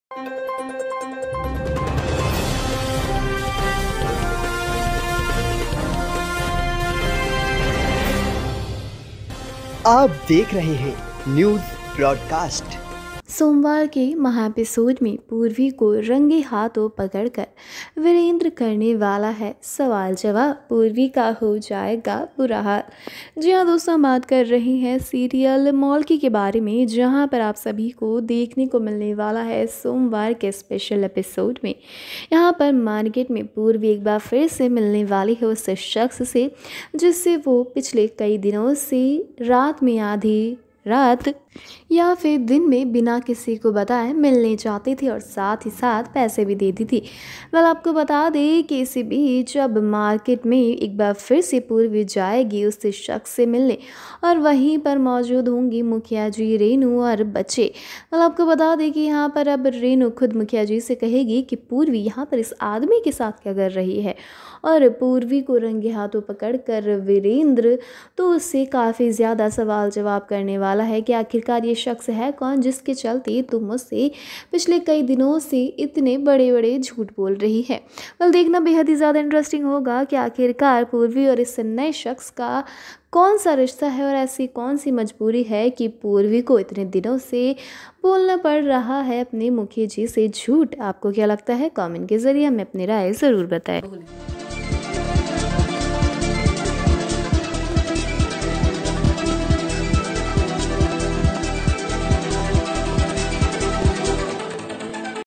आप देख रहे हैं न्यूज ब्रॉडकास्ट। सोमवार के महा एपिसोड में पूर्वी को रंगे हाथों पकड़कर वीरेंद्र करने वाला है सवाल जवाब। पूर्वी का हो जाएगा बुरा हाल। जी हाँ दोस्तों, हम बात कर रहे हैं सीरियल मौलकी के बारे में, जहां पर आप सभी को देखने को मिलने वाला है सोमवार के स्पेशल एपिसोड में। यहां पर मार्केट में पूर्वी एक बार फिर से मिलने वाली है उस शख्स से जिससे वो पिछले कई दिनों से रात में आधी रात या फिर दिन में बिना किसी को बताए मिलने जाती थी और साथ ही साथ पैसे भी देती थी। आपको बता दें कि इसी बीच अब मार्केट में एक बार फिर से पूर्वी जाएगी उस शख्स से मिलने और वहीं पर मौजूद होंगी मुखिया जी रेनू और बच्चे। आपको बता दें कि यहाँ पर अब रेनू खुद मुखिया जी से कहेगी कि पूर्वी यहाँ पर इस आदमी के साथ क्या कर रही है, और पूर्वी को रंगे हाथों पकड़कर वीरेंद्र तो उससे काफ़ी ज़्यादा सवाल जवाब करने वाला है कि आखिरकार ये शख्स है कौन जिसके चलते तुम मुझसे पिछले कई दिनों से इतने बड़े बड़े झूठ बोल रही है। देखना बेहद ही ज़्यादा इंटरेस्टिंग होगा कि आखिरकार पूर्वी और इस नए शख्स का कौन सा रिश्ता है और ऐसी कौन सी मजबूरी है कि पूर्वी को इतने दिनों से बोलना पड़ रहा है अपने मुखिया जी से झूठ। आपको क्या लगता है? कमेंट के ज़रिए हमें अपनी राय ज़रूर बताएं।